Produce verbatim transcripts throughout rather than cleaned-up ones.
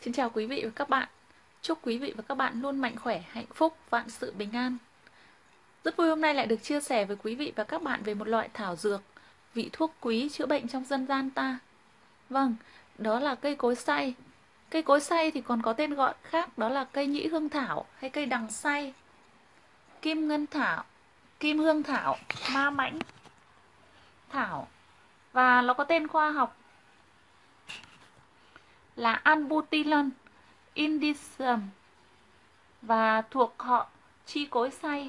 Xin chào quý vị và các bạn. Chúc quý vị và các bạn luôn mạnh khỏe, hạnh phúc, vạn sự bình an. Rất vui hôm nay lại được chia sẻ với quý vị và các bạn về một loại thảo dược, vị thuốc quý chữa bệnh trong dân gian ta. Vâng, đó là cây cối xay. Cây cối xay thì còn có tên gọi khác, đó là cây nhĩ hương thảo hay cây đằng xay, kim ngân thảo, kim hương thảo, ma mãnh thảo. Và nó có tên khoa học là Arbutinum indicum và thuộc họ chi cối xay.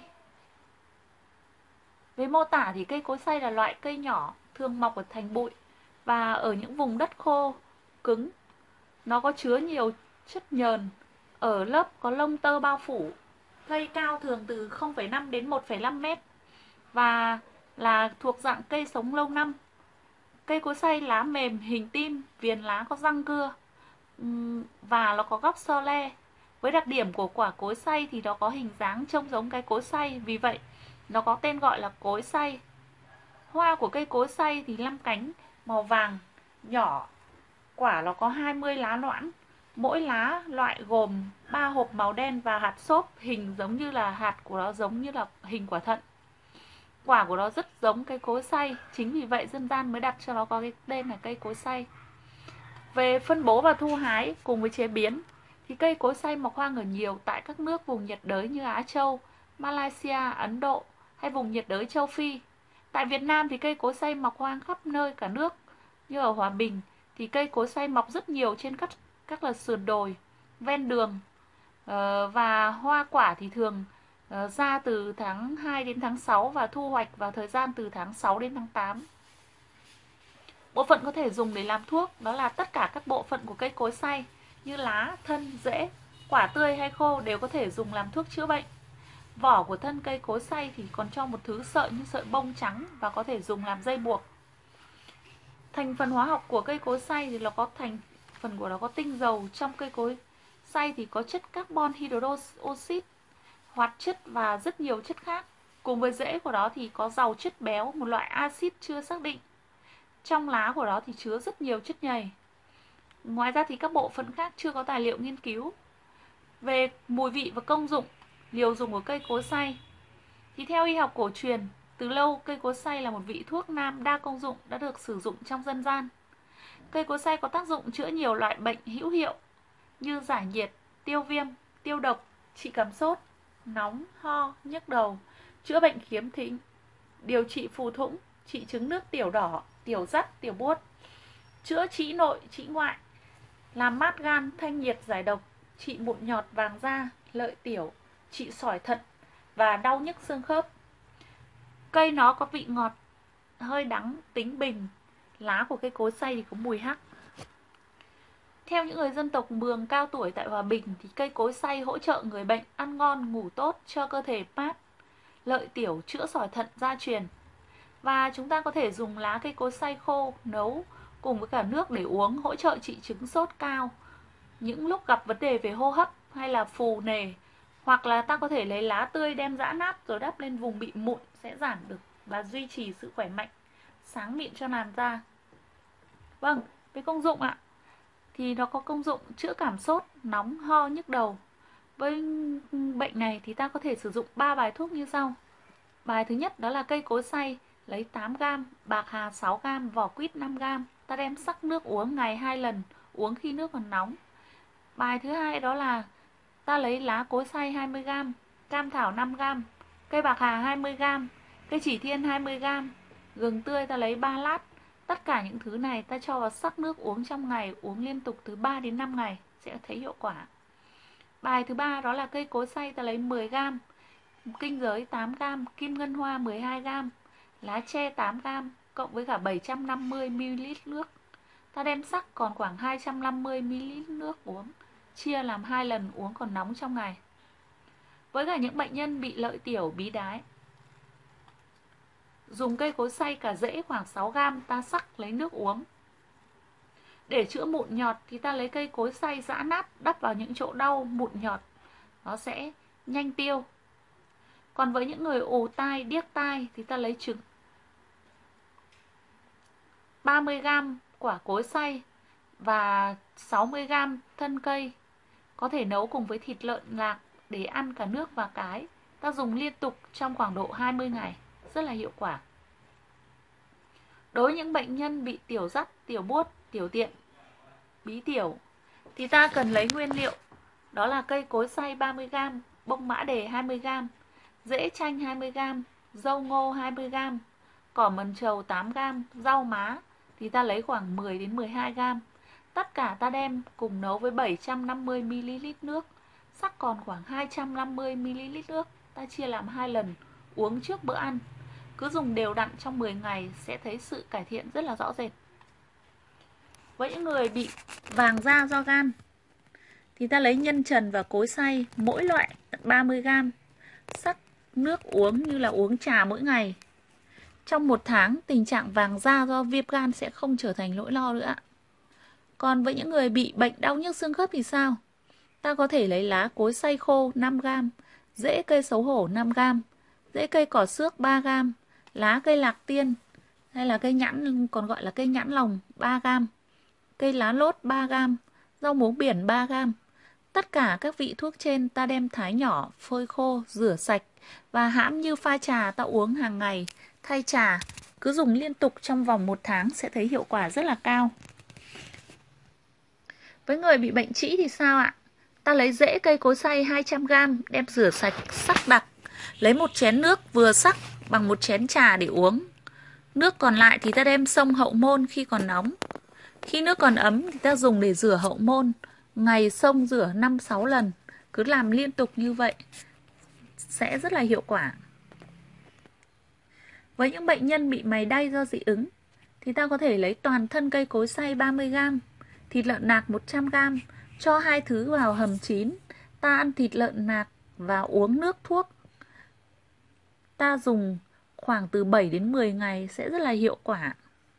Về mô tả thì cây cối xay là loại cây nhỏ, thường mọc ở thành bụi và ở những vùng đất khô, cứng. Nó có chứa nhiều chất nhờn ở lớp có lông tơ bao phủ. Cây cao thường từ không phẩy năm đến một phẩy năm mét và là thuộc dạng cây sống lâu năm. Cây cối xay lá mềm, hình tim, viền lá có răng cưa và nó có góc so le. Với đặc điểm của quả cối xay thì nó có hình dáng trông giống cái cối xay, vì vậy nó có tên gọi là cối xay. Hoa của cây cối xay thì năm cánh màu vàng, nhỏ, quả nó có hai mươi lá noãn. Mỗi lá loại gồm ba hộp màu đen và hạt xốp hình giống như là hạt của nó giống như là hình quả thận. Quả của nó rất giống cây cối xay, chính vì vậy dân gian mới đặt cho nó có cái tên là cây cối xay. Về phân bố và thu hái cùng với chế biến thì cây cối xay mọc hoang ở nhiều tại các nước vùng nhiệt đới như Á Châu, Malaysia, Ấn Độ hay vùng nhiệt đới châu Phi. Tại Việt Nam thì cây cối xay mọc hoang khắp nơi cả nước. Như ở Hòa Bình thì cây cối xay mọc rất nhiều trên các các là sườn đồi, ven đường. Ờ, và hoa quả thì thường uh, ra từ tháng hai đến tháng sáu và thu hoạch vào thời gian từ tháng sáu đến tháng tám. Bộ phận có thể dùng để làm thuốc đó là tất cả các bộ phận của cây cối xay như lá, thân, rễ, quả tươi hay khô đều có thể dùng làm thuốc chữa bệnh. Vỏ của thân cây cối xay thì còn cho một thứ sợi như sợi bông trắng và có thể dùng làm dây buộc. Thành phần hóa học của cây cối xay thì nó có thành phần của nó có tinh dầu. Trong cây cối xay thì có chất carbon hydroxide, hoạt chất và rất nhiều chất khác. Cùng với rễ của nó thì có giàu chất béo, một loại axit chưa xác định. Trong lá của nó thì chứa rất nhiều chất nhầy. Ngoài ra thì các bộ phận khác chưa có tài liệu nghiên cứu. Về mùi vị và công dụng, liều dùng của cây cối xay thì theo y học cổ truyền, từ lâu cây cối xay là một vị thuốc nam đa công dụng đã được sử dụng trong dân gian. Cây cối xay có tác dụng chữa nhiều loại bệnh hữu hiệu như giải nhiệt, tiêu viêm, tiêu độc, trị cảm sốt, nóng, ho, nhức đầu, chữa bệnh khiếm thính, điều trị phù thủng, trị chứng nước tiểu đỏ, tiểu dắt, tiểu buốt, chữa trĩ nội, trĩ ngoại, làm mát gan, thanh nhiệt, giải độc, trị mụn nhọt vàng da, lợi tiểu, trị sỏi thận và đau nhức xương khớp. Cây nó có vị ngọt, hơi đắng, tính bình. Lá của cây cối xay thì có mùi hắc. Theo những người dân tộc Mường cao tuổi tại Hòa Bình thì cây cối xay hỗ trợ người bệnh ăn ngon, ngủ tốt, cho cơ thể mát, lợi tiểu, chữa sỏi thận gia truyền. Và chúng ta có thể dùng lá cây cối xay khô, nấu cùng với cả nước để uống, hỗ trợ trị chứng sốt cao. Những lúc gặp vấn đề về hô hấp hay là phù nề, hoặc là ta có thể lấy lá tươi đem giã nát rồi đắp lên vùng bị mụn sẽ giảm được và duy trì sự khỏe mạnh, sáng mịn cho làn da. Vâng, về công dụng ạ, thì nó có công dụng chữa cảm sốt, nóng, ho, nhức đầu. Với bệnh này thì ta có thể sử dụng ba bài thuốc như sau. Bài thứ nhất đó là cây cối xay, lấy tám gam, bạc hà sáu gam, vỏ quýt năm gam. Ta đem sắc nước uống ngày hai lần, uống khi nước còn nóng. Bài thứ hai đó là ta lấy lá cối xay hai mươi gam, cam thảo năm gam, cây bạc hà hai mươi gam, cây chỉ thiên hai mươi gam, gừng tươi ta lấy ba lát. Tất cả những thứ này ta cho vào sắc nước uống trong ngày, uống liên tục từ ba đến năm ngày sẽ thấy hiệu quả. Bài thứ ba đó là cây cối xay ta lấy mười gam, kinh giới tám gam, kim ngân hoa mười hai gam, lá tre tám gam, cộng với cả bảy trăm năm mươi mi li lít nước. Ta đem sắc còn khoảng hai trăm năm mươi mi li lít nước uống, chia làm hai lần uống còn nóng trong ngày. Với cả những bệnh nhân bị lợi tiểu, bí đái, dùng cây cối xay cả rễ khoảng sáu gam, ta sắc lấy nước uống. Để chữa mụn nhọt thì ta lấy cây cối xay giã nát đắp vào những chỗ đau mụn nhọt, nó sẽ nhanh tiêu. Còn với những người ù tai, điếc tai thì ta lấy trứng ba mươi gam quả cối xay, và sáu mươi gam thân cây. Có thể nấu cùng với thịt lợn lạc để ăn cả nước và cái. Ta dùng liên tục trong khoảng độ hai mươi ngày, rất là hiệu quả. Đối với những bệnh nhân bị tiểu dắt, tiểu buốt, tiểu tiện, bí tiểu thì ta cần lấy nguyên liệu đó là cây cối xay ba mươi gam, bông mã đề hai mươi gam, rễ chanh hai mươi gam, dâu ngô hai mươi gam, cỏ mần trầu tám gam, rau má thì ta lấy khoảng mười đến mười hai gam. Tất cả ta đem cùng nấu với bảy trăm năm mươi mi li lít nước, sắc còn khoảng hai trăm năm mươi mi li lít nước, ta chia làm hai lần, uống trước bữa ăn. Cứ dùng đều đặn trong mười ngày sẽ thấy sự cải thiện rất là rõ rệt. Với những người bị vàng da do gan thì ta lấy nhân trần và cối xay mỗi loại ba mươi gam, sắc nước uống như là uống trà mỗi ngày. Trong một tháng, tình trạng vàng da do viêm gan sẽ không trở thành nỗi lo nữa. Còn với những người bị bệnh đau nhức xương khớp thì sao? Ta có thể lấy lá cối xay khô năm gam, rễ cây xấu hổ năm gam, rễ cây cỏ xước ba gam, lá cây lạc tiên hay là cây nhãn còn gọi là cây nhãn lồng ba gam, cây lá lốt ba gam, rau muống biển ba gam. Tất cả các vị thuốc trên ta đem thái nhỏ, phơi khô, rửa sạch và hãm như pha trà ta uống hàng ngày. Thay trà, cứ dùng liên tục trong vòng một tháng sẽ thấy hiệu quả rất là cao. Với người bị bệnh trĩ thì sao ạ? Ta lấy rễ cây cối xay hai trăm gam, đem rửa sạch, sắc đặc. Lấy một chén nước vừa sắc bằng một chén trà để uống. Nước còn lại thì ta đem xông hậu môn khi còn nóng. Khi nước còn ấm thì ta dùng để rửa hậu môn. Ngày xông rửa năm sáu lần. Cứ làm liên tục như vậy sẽ rất là hiệu quả. Với những bệnh nhân bị mày đay do dị ứng thì ta có thể lấy toàn thân cây cối xay ba mươi gam, thịt lợn nạc một trăm gam, cho hai thứ vào hầm chín. Ta ăn thịt lợn nạc và uống nước thuốc. Ta dùng khoảng từ bảy đến mười ngày sẽ rất là hiệu quả.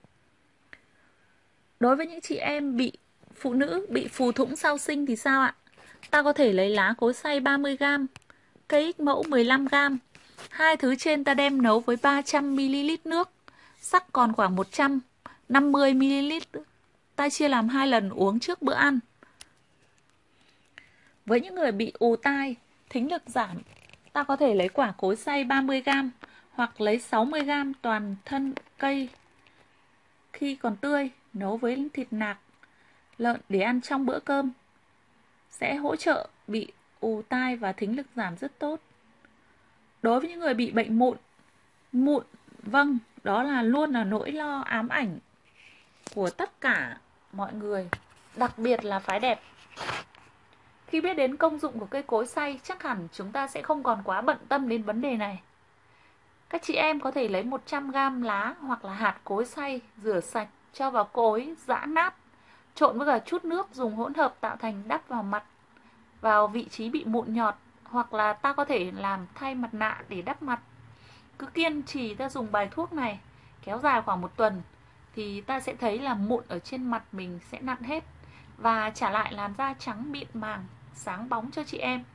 Đối với những chị em bị phụ nữ bị phù thủng sau sinh thì sao ạ? Ta có thể lấy lá cối xay ba mươi gam, cây ích mẫu mười lăm gam. Hai thứ trên ta đem nấu với ba trăm mi li lít nước, sắc còn khoảng một trăm năm mươi mi li lít. Ta chia làm hai lần uống trước bữa ăn. Với những người bị ù tai, thính lực giảm, ta có thể lấy quả cối xay ba mươi gam hoặc lấy sáu mươi gam toàn thân cây khi còn tươi, nấu với thịt nạc lợn để ăn trong bữa cơm. Sẽ hỗ trợ bị ù tai và thính lực giảm rất tốt. Đối với những người bị bệnh mụn, mụn, vâng, đó là luôn là nỗi lo ám ảnh của tất cả mọi người, đặc biệt là phái đẹp. Khi biết đến công dụng của cây cối xay, chắc hẳn chúng ta sẽ không còn quá bận tâm đến vấn đề này. Các chị em có thể lấy một trăm gam lá hoặc là hạt cối xay, rửa sạch, cho vào cối, giã nát, trộn với cả chút nước dùng hỗn hợp tạo thành đắp vào mặt, vào vị trí bị mụn nhọt, hoặc là ta có thể làm thay mặt nạ để đắp mặt. Cứ kiên trì ta dùng bài thuốc này, kéo dài khoảng một tuần, thì ta sẽ thấy là mụn ở trên mặt mình sẽ nặn hết và trả lại làn da trắng mịn màng, sáng bóng cho chị em.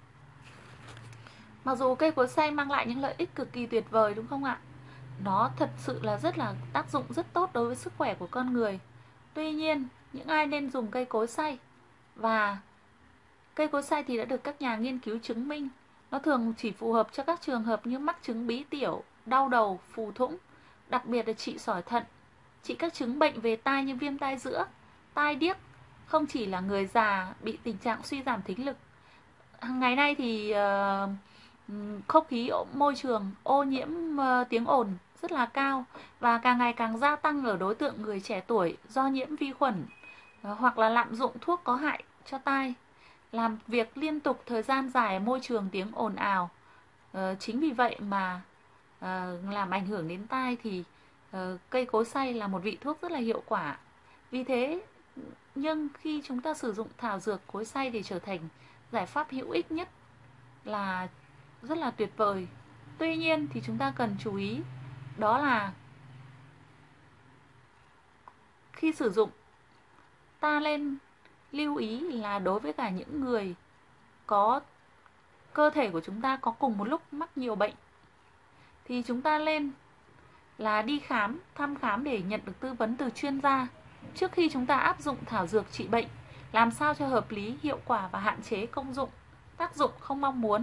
Mặc dù cây cối xay mang lại những lợi ích cực kỳ tuyệt vời đúng không ạ? Nó thật sự là rất là tác dụng rất tốt đối với sức khỏe của con người. Tuy nhiên, những ai nên dùng cây cối xay? Và cây cối xay thì đã được các nhà nghiên cứu chứng minh nó thường chỉ phù hợp cho các trường hợp như mắc chứng bí tiểu, đau đầu, phù thủng, đặc biệt là trị sỏi thận, trị các chứng bệnh về tai như viêm tai giữa, tai điếc. Không chỉ là người già bị tình trạng suy giảm thính lực. Hàng ngày nay thì uh, không khí môi trường ô nhiễm uh, tiếng ồn rất là cao và càng ngày càng gia tăng ở đối tượng người trẻ tuổi do nhiễm vi khuẩn uh, hoặc là lạm dụng thuốc có hại cho tai, làm việc liên tục thời gian dài ở môi trường tiếng ồn ào. Uh, chính vì vậy mà uh, làm ảnh hưởng đến tai thì uh, cây cối xay là một vị thuốc rất là hiệu quả. Vì thế nhưng khi chúng ta sử dụng thảo dược cối xay để trở thành giải pháp hữu ích nhất là rất là tuyệt vời. Tuy nhiên thì chúng ta cần chú ý, đó là khi sử dụng ta nên lưu ý là đối với cả những người có cơ thể của chúng ta có cùng một lúc mắc nhiều bệnh thì chúng ta nên là đi khám, thăm khám để nhận được tư vấn từ chuyên gia trước khi chúng ta áp dụng thảo dược trị bệnh, làm sao cho hợp lý, hiệu quả và hạn chế công dụng, tác dụng không mong muốn.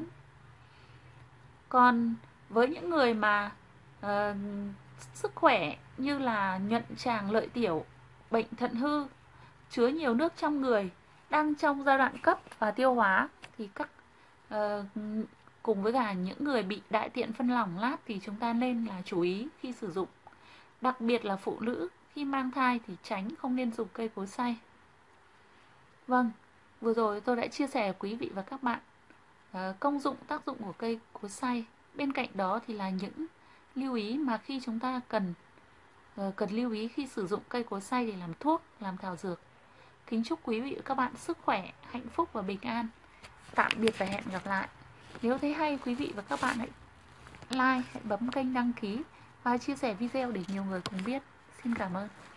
Còn với những người mà uh, sức khỏe như là nhuận tràng lợi tiểu, bệnh thận hư, chứa nhiều nước trong người, đang trong giai đoạn cấp và tiêu hóa, thì các uh, cùng với cả những người bị đại tiện phân lỏng lát thì chúng ta nên là chú ý khi sử dụng. Đặc biệt là phụ nữ khi mang thai thì tránh không nên dùng cây cối xay. Vâng, vừa rồi tôi đã chia sẻ với quý vị và các bạn uh, công dụng, tác dụng của cây cối xay. Bên cạnh đó thì là những lưu ý mà khi chúng ta cần uh, cần lưu ý khi sử dụng cây cối xay để làm thuốc, làm thảo dược. Kính chúc quý vị và các bạn sức khỏe, hạnh phúc và bình an. Tạm biệt và hẹn gặp lại. Nếu thấy hay, quý vị và các bạn hãy like, hãy bấm kênh đăng ký và chia sẻ video để nhiều người cùng biết. Xin cảm ơn.